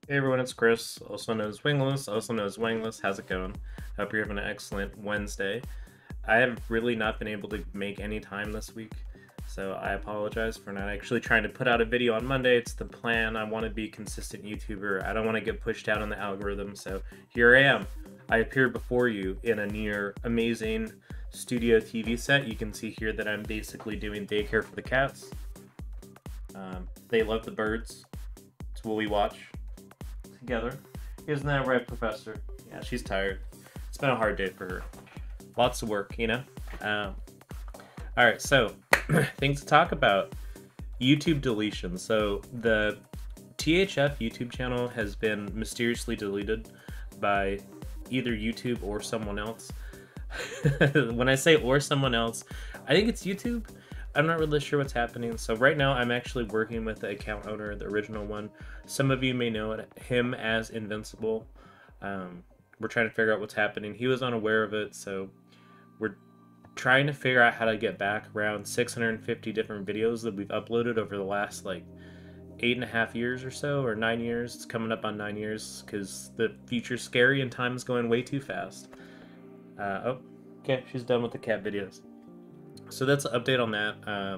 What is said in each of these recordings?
Hey everyone, it's Chris, also known as Wingless, also known as Wangless. How's it going? Hope you're having an excellent Wednesday. I have really not been able to make any time this week, so I apologize for not actually trying to put out a video on Monday. It's the plan. I want to be a consistent YouTuber. I don't want to get pushed out on the algorithm, so here I am. I appear before you in a near amazing studio TV set. You can see here that I'm basically doing daycare for the cats. They love the birds. It's what we watch together. Isn't that right, Professor? Yeah, she's tired. It's been a hard day for her. Lots of work, you know? Alright, so, things to talk about. YouTube deletion. So, the THF YouTube channel has been mysteriously deleted by either YouTube or someone else. When I say or someone else, I think it's YouTube. I'm not really sure what's happening. So right now I'm actually working with the account owner, the original one. Some of you may know him as Invincible. We're trying to figure out what's happening. He was unaware of it, so we're trying to figure out how to get back around 650 different videos that we've uploaded over the last like 8.5 years or so, or 9 years. It's coming up on 9 years because the future's scary and time's going way too fast. Oh, okay, she's done with the cat videos. So that's an update on that.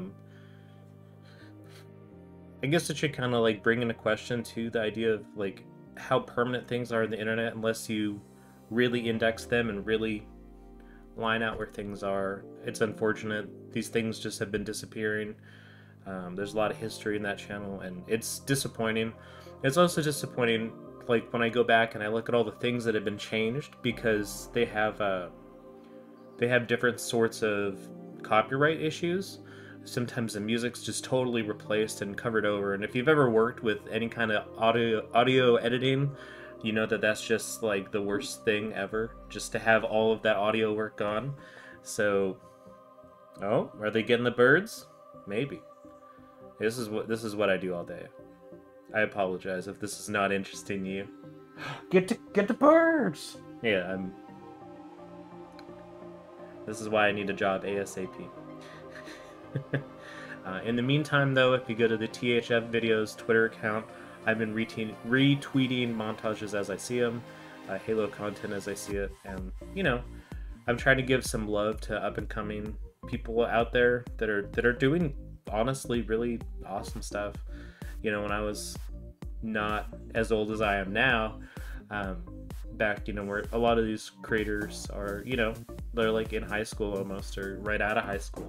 I guess it should kind of like bring into question too the idea of like how permanent things are on the internet unless you really index them and really line out where things are. It's unfortunate. These things just have been disappearing. There's a lot of history in that channel and it's disappointing. It's also disappointing like when I go back and I look at all the things that have been changed because they have different sorts of copyright issues. Sometimes the music's just totally replaced and covered over, and if you've ever worked with any kind of audio editing, you know that that's just like the worst thing ever, just to have all of that audio work gone. So, oh, are they getting the birds? Maybe. This is what I do all day. I apologize if this is not interesting to you. Get the birds. Yeah, this is why I need a job ASAP. In the meantime, though, if you go to the THF Videos Twitter account, I've been retweeting montages as I see them, Halo content as I see it, and, you know, I'm trying to give some love to up-and-coming people out there that are doing, honestly, really awesome stuff. You know, when I was not as old as I am now, back, you know, where a lot of these creators are, you know, they're like in high school almost, or right out of high school.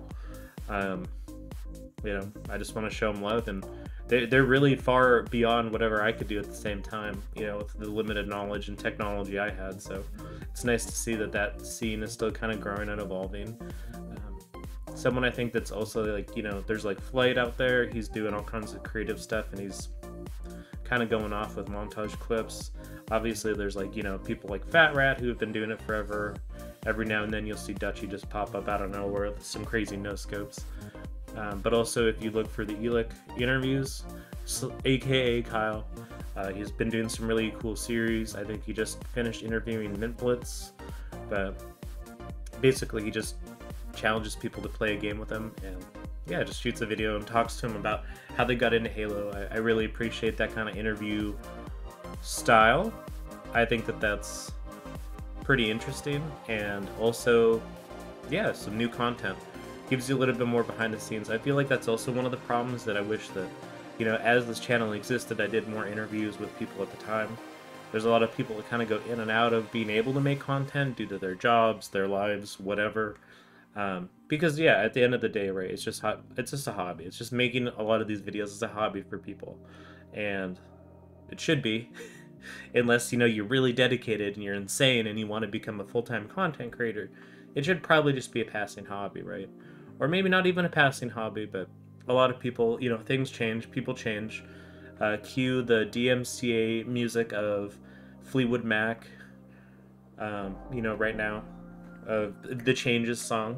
You know, I just want to show them love, and they're really far beyond whatever I could do at the same time, you know, with the limited knowledge and technology I had. So it's nice to see that scene is still kind of growing and evolving. Someone I think that's also like, you know, there's like Flight out there. He's doing all kinds of creative stuff, and he's kind of going off with montage clips. Obviously, there's like, you know, people like Fat Rat who have been doing it forever. Every now and then you'll see Dutchy just pop up out of nowhere with some crazy no-scopes. But also, if you look for the Elic interviews, aka Kyle, he's been doing some really cool series. I think he just finished interviewing Mint Blitz, but basically he just challenges people to play a game with him, and yeah, just shoots a video and talks to him about how they got into Halo. I really appreciate that kind of interview style. I think that's pretty interesting, and also, yeah, some new content. Gives you a little bit more behind the scenes. I feel like that's also one of the problems that I wish that, you know, as this channel existed, I did more interviews with people at the time. There's a lot of people that kind of go in and out of being able to make content due to their jobs, their lives, whatever. Because yeah, at the end of the day, right, it's just a hobby. It's just making a lot of these videos as a hobby for people, and it should be, unless, you know, you're really dedicated and you're insane and you want to become a full-time content creator. It should probably just be a passing hobby, right? Or maybe not even a passing hobby, but a lot of people, you know, things change, people change. Cue the DMCA music of Fleetwood Mac, you know, right now, of the Changes song.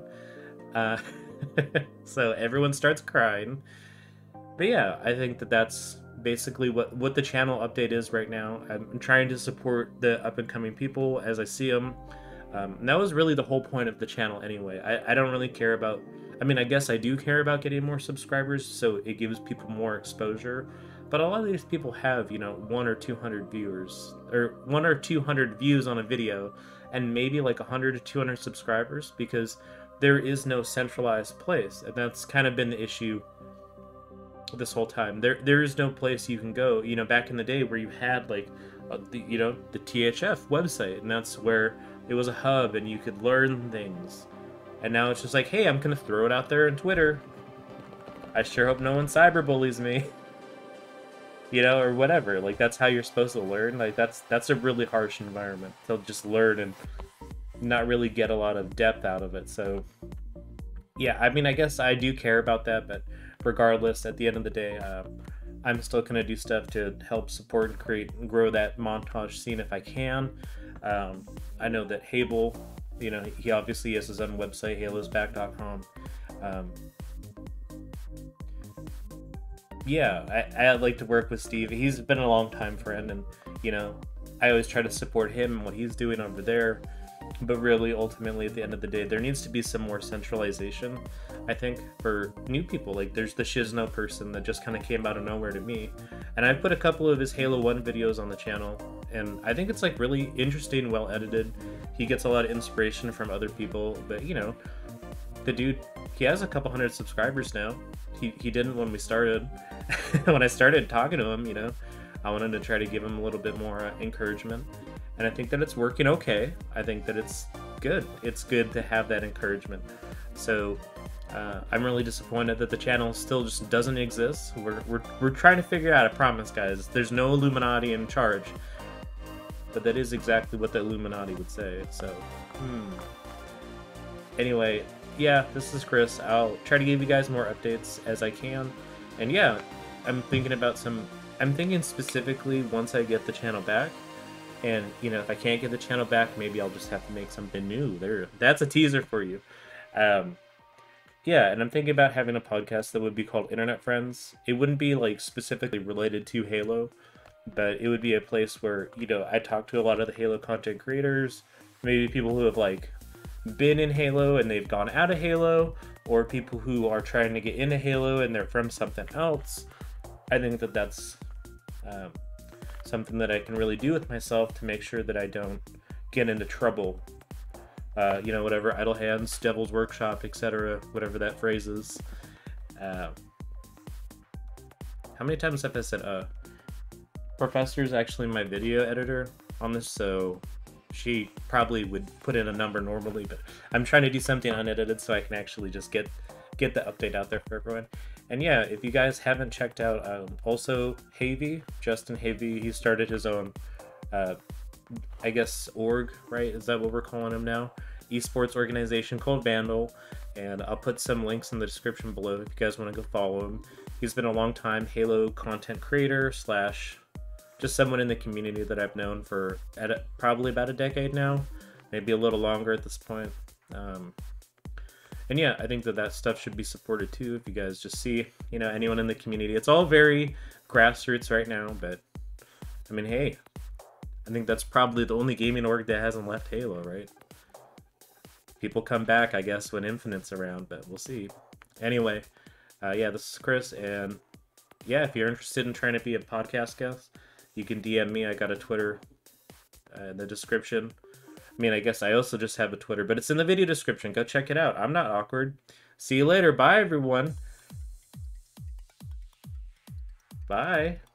So everyone starts crying. But yeah, I think that's basically what the channel update is right now. I'm trying to support the up-and-coming people as I see them. And that was really the whole point of the channel anyway. I don't really care about... I mean, I guess I do care about getting more subscribers, so it gives people more exposure. But a lot of these people have, you know, 1 or 200 viewers, or 1 or 200 views on a video, and maybe like 100 to 200 subscribers, because there is no centralized place, and that's kind of been the issue this whole time. There is no place you can go. You know, back in the day where you had like, you know, the THF website, and that's where it was a hub, and you could learn things. And now it's just like, hey, I'm gonna throw it out there on Twitter. I sure hope no one cyberbullies me. You know, or whatever. Like, that's how you're supposed to learn. Like, that's a really harsh environment to just learn and not really get a lot of depth out of it. So yeah, I mean, I guess I do care about that, but regardless, at the end of the day, I'm still gonna do stuff to help support and create and grow that montage scene if I can. I know that Hable, you know, he obviously has his own website, halosback.com. Yeah, I like to work with Steve. He's been a long time friend, and you know, I always try to support him and what he's doing over there. But really, ultimately, at the end of the day, there needs to be some more centralization, I think, for new people. Like, there's the Shizno person that just kind of came out of nowhere to me, and I've put a couple of his Halo 1 videos on the channel, and I think it's like really interesting, well edited. He gets a lot of inspiration from other people, but you know, the dude, he has a couple hundred subscribers now. He didn't when we started. When I started talking to him, you know, I wanted to try to give him a little bit more encouragement, and I think that it's working okay. I think that it's good. It's good to have that encouragement. So I'm really disappointed that the channel still just doesn't exist. We're trying to figure out. I promise, guys. There's no Illuminati in charge, but that is exactly what the Illuminati would say. So anyway, yeah, this is Chris. I'll try to give you guys more updates as I can. And yeah, I'm thinking specifically once I get the channel back. And, you know, if I can't get the channel back, maybe I'll just have to make something new. That's a teaser for you. Yeah, and I'm thinking about having a podcast that would be called Internet Friends. It wouldn't be, like, specifically related to Halo, but it would be a place where, you know, I talk to a lot of the Halo content creators, maybe people who have, like, been in Halo and they've gone out of Halo, or people who are trying to get into Halo and they're from something else. I think that that's something that I can really do with myself to make sure that I don't get into trouble. You know, whatever, idle hands, devil's workshop, etc., whatever that phrase is. How many times have I said Professor's actually my video editor on this, so she probably would put in a number normally, but I'm trying to do something unedited so I can actually just get the update out there for everyone. And yeah, if you guys haven't checked out also Havey, Justin Havey, he started his own I guess org, right? Is that what we're calling him now? Esports organization called Vandal, and I'll put some links in the description below if you guys want to go follow him. He's been a long time Halo content creator / just someone in the community that I've known for probably about a decade now, maybe a little longer at this point. And yeah, I think that stuff should be supported too. If you guys just see, you know, anyone in the community, it's all very grassroots right now, but I mean, hey, I think that's probably the only gaming org that hasn't left Halo, right? People come back, I guess, when Infinite's around, but we'll see. Anyway, yeah, this is Chris, and yeah, if you're interested in trying to be a podcast guest, you can DM me. I got a Twitter in the description. I mean, I guess I also just have a Twitter, but it's in the video description. Go check it out. I'm not awkward. See you later. Bye, everyone. Bye.